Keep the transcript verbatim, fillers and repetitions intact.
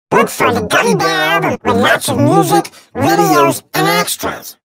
Look for the Gummy album with lots of music, videos, and extras.